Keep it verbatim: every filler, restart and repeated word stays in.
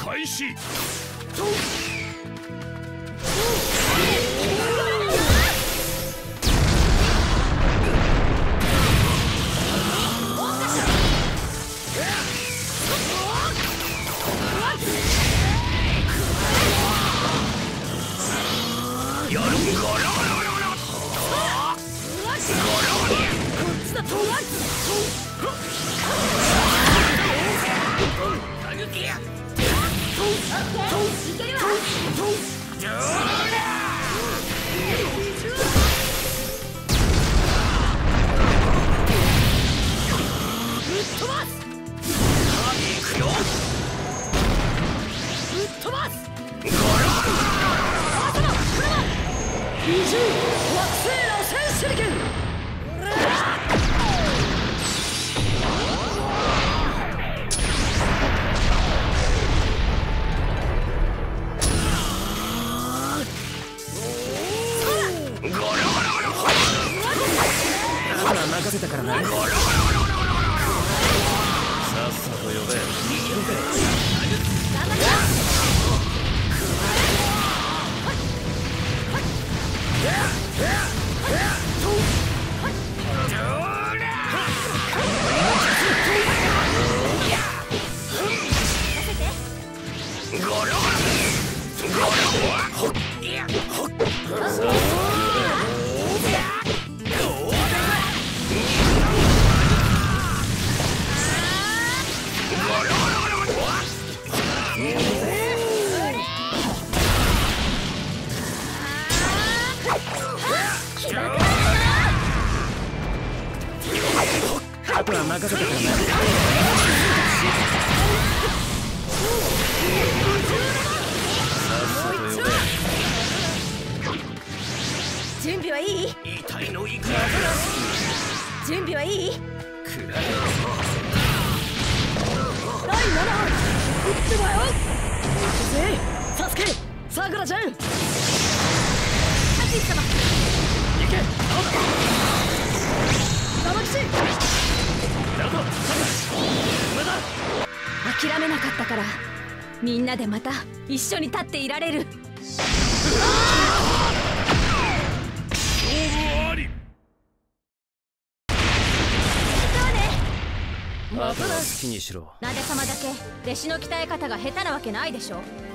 開始。やるんゴロゴロゴロ。任せたからな。さっさと呼べ。あとは任せたからな。 準備はいい？ 痛いのいくら。 準備はいい？ くらえ。 だいななわん、撃ってばよ。行くぜ、サスケ、さくらちゃん。アキ様。 行け、青だ。 玉吉。 ナルト、サクラ、馬だ。 諦めなかったから、みんなでまた一緒に立っていられる。 あとは好きにしろ。 なで様だけ弟子の鍛え方が下手なわけないでしょ。